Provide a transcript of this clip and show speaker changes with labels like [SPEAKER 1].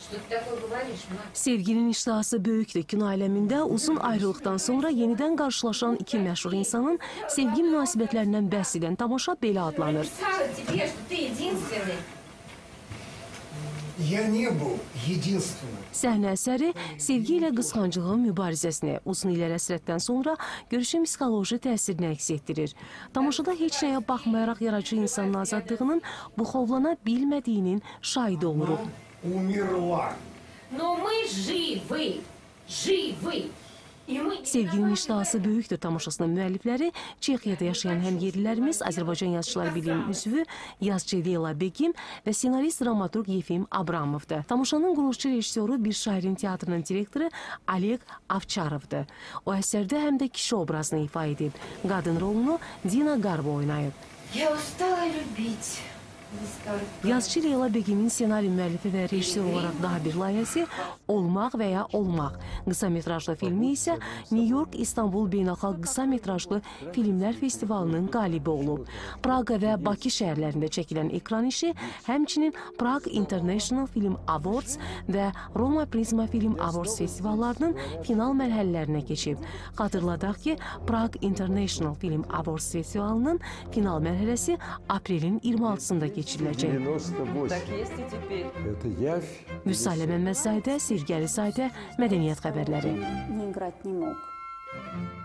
[SPEAKER 1] Что ты такое говоришь, мать?
[SPEAKER 2] Sevginin iştahası böyükdür. Kino aləmində uzun ayrılıqdan sonra yenidən qarşılaşan iki məşhur insanın sevgi münasibətlərindən bəhs edən tamaşa belə adlanır.
[SPEAKER 1] Написала тебе, что ты единственный.
[SPEAKER 3] Я не был единственным.
[SPEAKER 2] Səhnə əsəri sevgi ilə qısqanclığın mübarizəsini uzun illər həsrətdən sonra görüşün psixoloji təsirini əks etdirir. Tamaşada heç nəyə baxmayaraq yaradıcı insanın azadlığının buxovlana bilmədiyinin şahidi oluruq.
[SPEAKER 3] Умерла.
[SPEAKER 1] Но мы живы. Живы.
[SPEAKER 2] Sevginin iştahası böyükdür tamaşasının müəllifləri Çexiyada yaşayan həmyerlilərimiz Azərbaycan Yazıçılar Birliyinin üzvü yazıcı Leyla Begim və senarist dramaturq Yefim Abramovdur. Tamaşanın quruluşçu rejissoru bir şairin teatrının direktoru Oleg Avçarovdur. O əsərdə həm də kişi obrazını ifa edib. Qadın rolunu Dina Garbo oynayıb.
[SPEAKER 1] Я устала любить.
[SPEAKER 2] Yazıcı Leyla Begimin senari müəllifi və rejissor olaraq daha bir layihəsi Olmaq və ya Olmaq. Qısa metrajlı filmi isə New York İstanbul Beynəlxalq Qısa Metrajlı Filmlər Festivalının qalibi olub. Praqa və Bakı şəhərlərində çəkilən ekran işi həmçinin Prague International Film Awards və Roma Prisma Film Awards festivallarının final mərhələlərinə keçib. Xatırladaq ki, Prague International Film Awards festivalının final mərhələsi aprelin 26-sında geçiriləcək.
[SPEAKER 4] 98.
[SPEAKER 2] Müsalə Məmmədzadə, Sevgi Əlizadə, Mədəniyyət xəbərləri.
[SPEAKER 5] Не играть не мог.